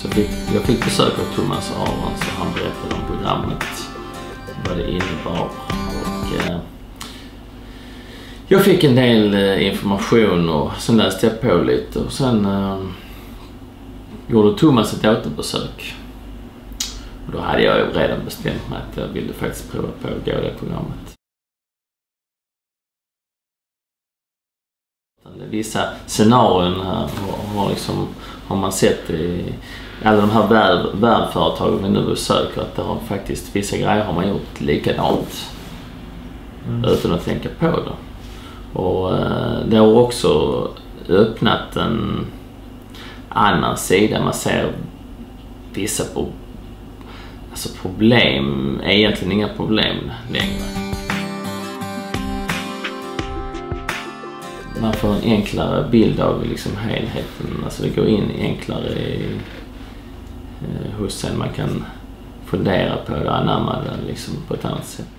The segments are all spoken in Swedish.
Jag fick besök av Thomas Arons och han berättade om programmet, vad det innebar. Och jag fick en del information och sen läste jag på lite och sen gjorde Thomas ett återbesök. Och då hade jag ju redan bestämt mig att jag ville faktiskt prova på att gå det programmet. Vissa scenarion här har man sett i alla de här värdföretagen vi nu besöker, att det har faktiskt vissa grejer har man gjort likadant utan att tänka på det. Och det har också öppnat en annan sida. Man ser vissa problem, egentligen inga problem längre. Man får en enklare bild av helheten, alltså det går in enklare hos en, man kan fundera på det, anamma det på ett annat sätt.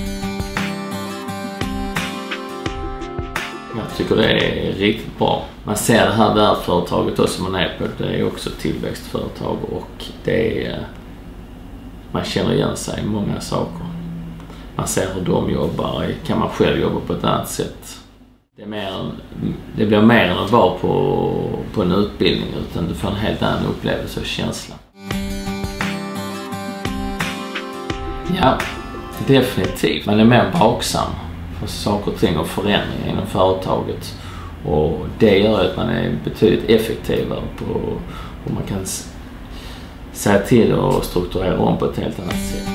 Jag tycker det är riktigt bra. Man ser det här värdföretaget också man är på, det är också ett tillväxtföretag och det är, man känner igen sig i många saker. Man ser hur de jobbar, kan man själv jobba på ett annat sätt. Det blir mer än att vara på en utbildning, utan du får en helt annan upplevelse och känsla. Ja, definitivt. Man är mer vaksam för saker och ting och förändringar inom företaget. Och det gör att man är betydligt effektivare på hur man kan säga till och strukturera om på ett helt annat sätt.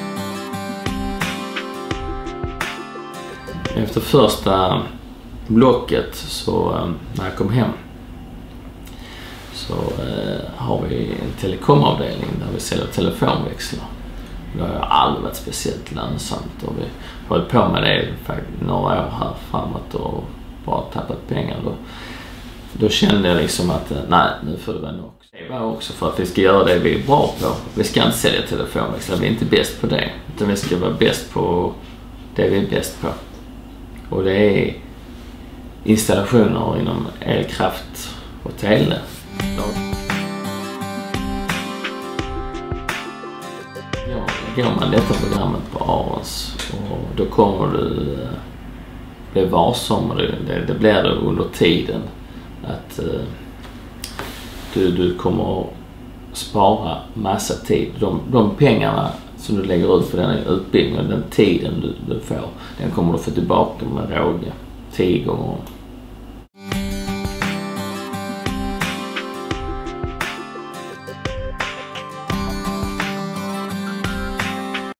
Efter första blocket så när jag kom hem så har vi en telekomavdelning där vi säljer telefonväxlar. Det har aldrig varit speciellt lönsamt och vi har hållit på med det några år här framåt och bara tappat pengar. Då kände jag att nej, nu får det vara nog. Det var också för att vi ska göra det vi är bra på. Vi ska inte sälja telefonväxlar, vi är inte bäst på det, utan vi ska vara bäst på det vi är bäst på. Och det är installationer inom elkraft och tele. Går man detta programmet på Arons och då kommer du bli varsam, det blir det under tiden att du kommer spara massa tid. De pengarna som du lägger ut på den utbildningen, den tiden du får, den kommer du få tillbaka med råge 10 gånger.